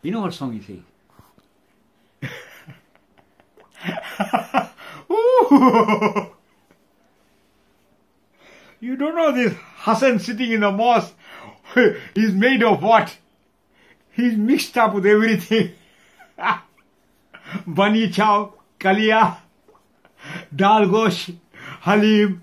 You know what song he sings? You don't know this Hassan sitting in the mosque. He's made of what? He's mixed up with everything. Bani chow, kalia, dal gosh, halim,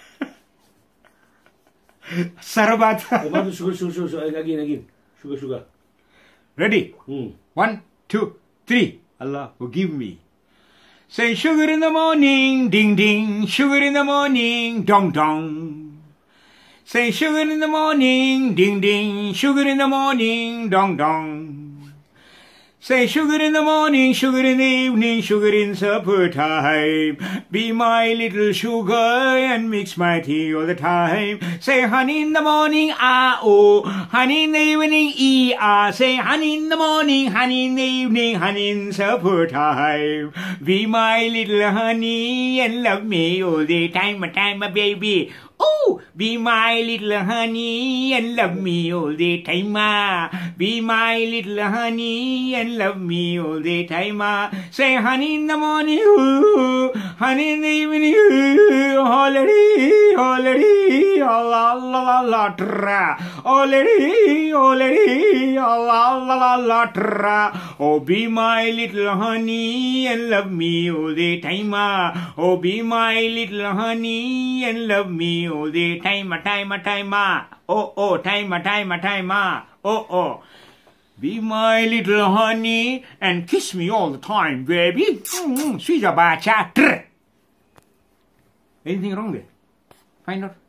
sarabat. Sugar, again. Sugar. Ready? 1, 2, 3. Allah forgive me. Say sugar in the morning, ding ding. Sugar in the morning, dong dong. Say sugar in the morning, ding ding. Sugar in the morning, dong dong. Say sugar in the morning, sugar in the evening, sugar in supper time. Be my little sugar and mix my tea all the time. Say honey in the morning, ah oh. Honey in the evening, ah. Say honey in the morning, honey in the evening, honey in supper time. Be my little honey and love me all the time, baby. Oh, be my little honey and love me all the time. Be my little honey and love me all the time. Say honey in the morning, ooh, honey in the evening, ooh, already, Allah, Allah, Allah, tra. Already, Allah, Allah, Allah, tra. Oh, be my little honey and love me all the time. Oh, be my little honey and love me all the time. Oh, time. Oh. Be my little honey and kiss me all the time, baby. Sweet bacha. Anything wrong there? Find out.